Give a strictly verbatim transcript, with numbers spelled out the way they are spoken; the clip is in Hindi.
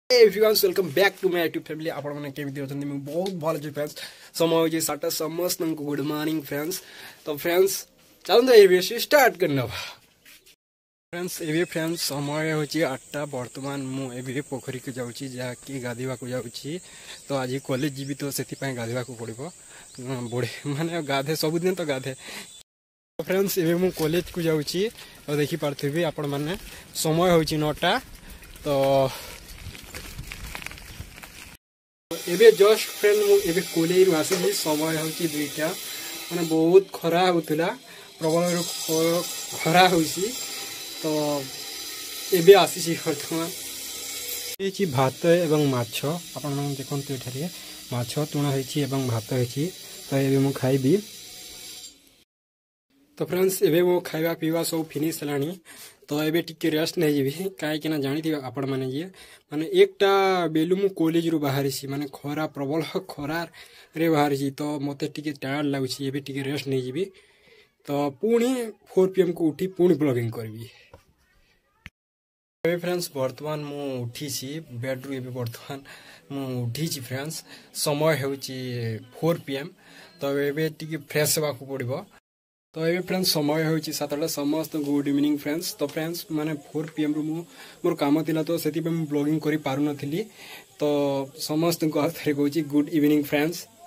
Everyone welcome back to my YouTube family आपण माने केमिति अछन मैं बहुत भल छी फ्रेंड्स समय हो साटा समस्त गुड मॉर्निंग फ्रेंड्स। तो फ्रेंड्स चलो ए वीडियो स्टार्ट करना फ्रेंड्स। ए फ्रेंड्स समय हो आठटा बर्तमान मु ए पोखरी को जाउची जाकी गाधीवा को जाउची। तो आज कॉलेज जीवी तो सेति पय गाधीवा को पड़िबो बड़े माने गाधे सब दिन तो गाधे। तो फ्रेंड्स ए मु कॉलेज को जाउची और देखि पारथिबी आपण माने समय होची नौटा। तो एबे जस्ट फ्रेंड एबे कॉलेज आसी समय होची दुईटा माने बहुत खरा होतला प्रबल खरा होसी। तो एबे आसी वर्तमान ये भात एवं माछ आपण मन देखंतु एठारे माछ तुणा होईची एवं भात होईची। तो एबे मु खाइबी। तो फ्रेंड्स एबे मो खाइबा पीवा सब फिनिश हलानी। तो एबे टिके रेस्ट नहीं जीवी कहीं ना जानी थी आपण मैंने जी माने एकटा बेलू मु कॉलेज रु बाहरी सी माने खरा प्रबल खरा रे बाहरी सी। तो मते टिके टायर्ड लागुची एबे टिके रेस्ट नहीं जीवी। तो पुणी फोर पी एम को उठी पुणी ब्लॉगिंग करबी। एबे फ्रेंड्स वर्तमान मु उठी सी बेड रु एबे वर्तमान मु उठी सी फ्रेंड्स समय होची फोर पी एम। तो एबे टिके फ्रेश होबा को पड़िबो। तो ये फ्रेंड्स समय होची सातटा समस्त गुड इवनिंग फ्रेंड्स। तो फ्रेंड्स माने फोर पी एम रु मोर काम थिला तो सेति पे ब्लॉगिंग करि पारु नथिली। तो समस्त को हाथ रे कहूची गुड इवनिंग फ्रेंड्स।